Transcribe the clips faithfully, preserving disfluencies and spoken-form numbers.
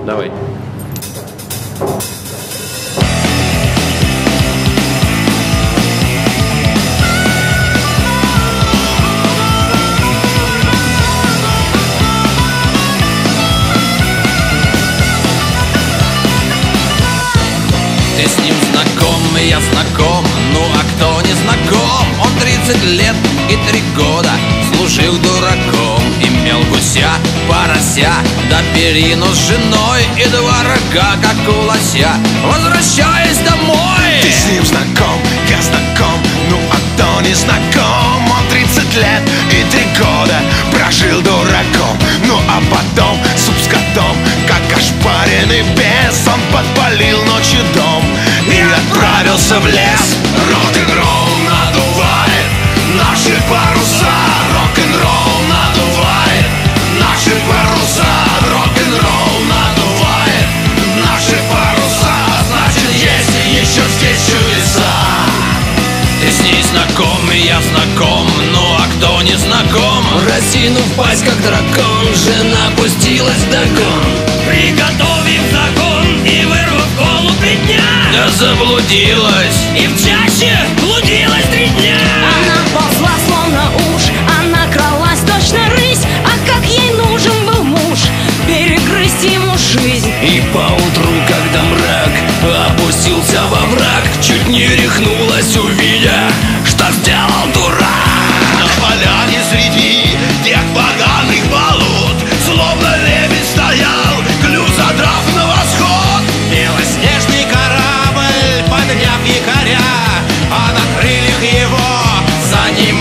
Давай. Ты с ним знаком, и я знаком, ну а кто не знаком? Он тридцать лет и три года служил дураком. Имел гуся, порося, да перину с женой и два рога, как у лося, возвращаясь домой. Ты с ним знаком, я знаком, ну а кто не знаком? Он тридцать лет и три года прожил дураком. Ну а потом суп с котом, как ошпаренный бес, он подпалил ночью дом и отправился в лес. Рок-н-ролл надувает наши паруса, рок-н-ролл надувает наши паруса, рок-н-ролл надувает наши паруса, значит есть и еще здесь чудеса. Ты с ней знаком, и я знаком, ну а кто не знаком? Разинув пасть, как дракон, жена пустилась вдогон, приготовив закон и вырвав голубь три дня. Да заблудилась И в чаще блудилась три дня. Она ползла словно уж, она кралась точно рысь, а как ей нужен был муж, перегрызть ему жизнь. И поутру, когда мрак опустился во враг, чуть не рехнулась, увидя, что сделал дурак. На поляне среди тех поганых болот словно лебедь стоял, клюв задрав на восход. белоснежный корабль, подняв якоря, а на крыльях его занималась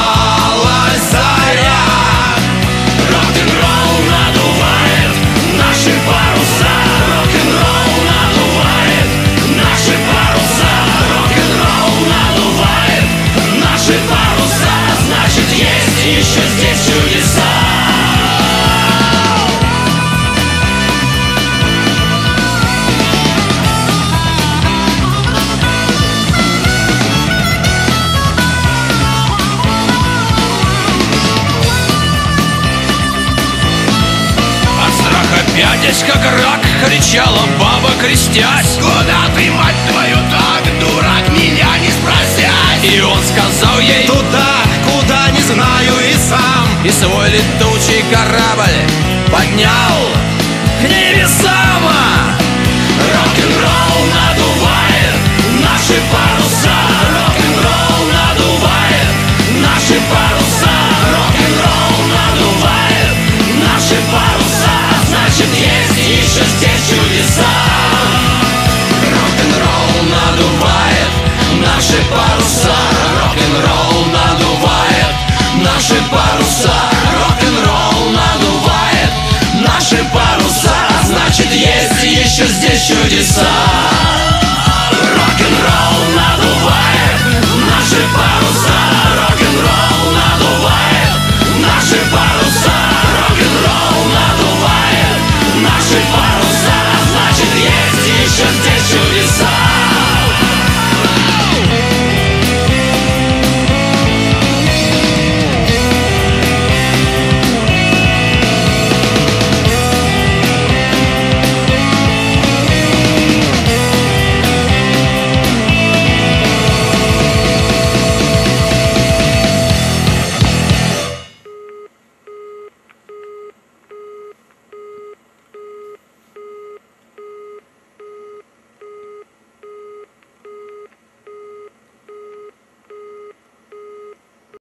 заря. Рок-н-ролл надувает наши паруса, рок-н-ролл надувает наши паруса, рок-н-ролл надувает наши паруса, значит есть еще здесь чудеса. От страха пятясь, как рак, кричала баба, крестясь. Куда ты, мать твою, так, дурак, меня не спросясь? И он сказал ей: Туда, куда не знаю и сам. и свой летучий корабль поднял